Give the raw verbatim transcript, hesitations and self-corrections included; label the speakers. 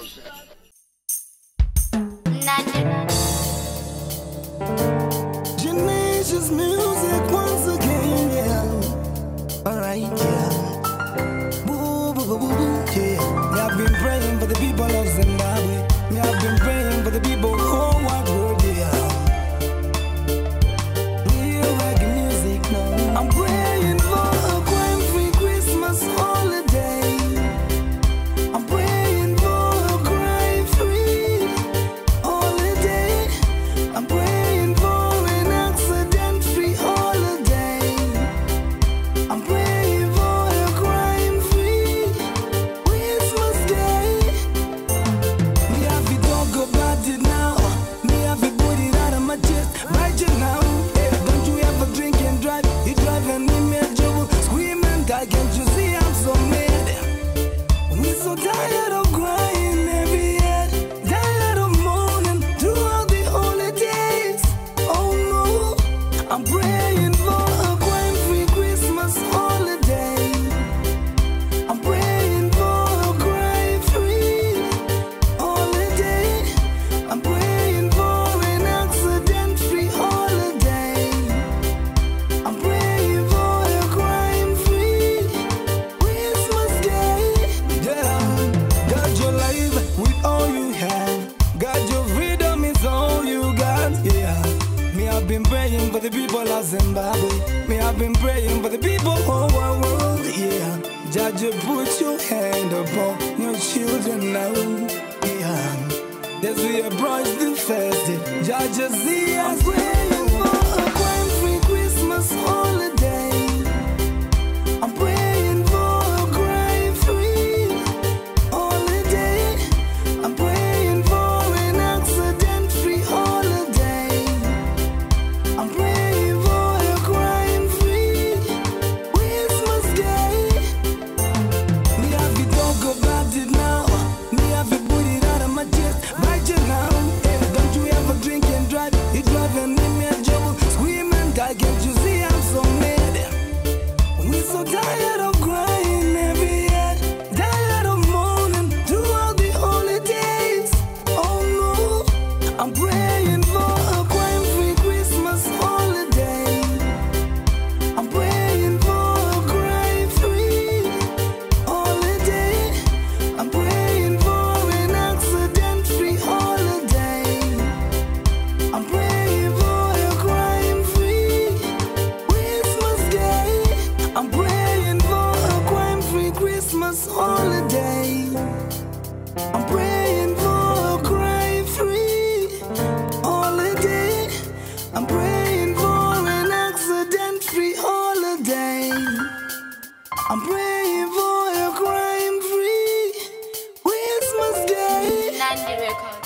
Speaker 1: Janacious music once again, yeah. Alright, yeah. Boo, boo, boo, boo, boo, yeah. Me have been praying for the people of Zimbabwe. Me have been praying for the people of the whole wide world, yeah. Real reggae music now. I'm praying for a crime-free Christmas holiday. I'm praying for a crime-free holiday. I'm praying for an accident-free holiday. I'm praying for a crime-free Christmas day. Me have it all go about it now. Me have it put it out of my chest right you now. Hey, don't you ever drink and drive? You drive and me make trouble. Scream and die, can't you see I'm so mad? We so tired of crying every year, tired of mourning throughout the holidays. Oh no, I'm praying for a crime-free Christmas holiday. I'm praying for a crime-free holiday. I'm praying for an accident-free holiday. I'm praying for a crime-free Christmas day. Yeah, got your life with all you have. Got your freedom is all you got. Yeah, me I've been praying for the people of Zimbabwe. Me I've been praying for the people all over the world. Yeah, Judge, you put your hand upon your children now. Yeah, that's where you brush the first. Judge, you see us praying for a crime-free Christmas holiday. I'm praying for a crime-free holiday. I'm praying for an accident-free holiday. I'm praying for a crime-free Christmas day. Me have it all go about it now. Me have it put it out of my chest right you now. Hey, don't you ever drink and drive? You drive and make me a trouble. Scream and die, can't you see I'm so mad? We so tired of crying every year, tired of mourning throughout the holidays. Oh no, I'm praying for a crime-free Christmas holiday. I'm praying for a crime-free holiday. I'm praying for an accident-free holiday. I'm praying for a crime-free Christmas day. I'm praying for a crime-free Christmas holiday. I'm praying for a crime-free holiday. I'm praying for an accident-free holiday. I'm praying for a crime-free Christmas day.
Speaker 2: Nandi Records.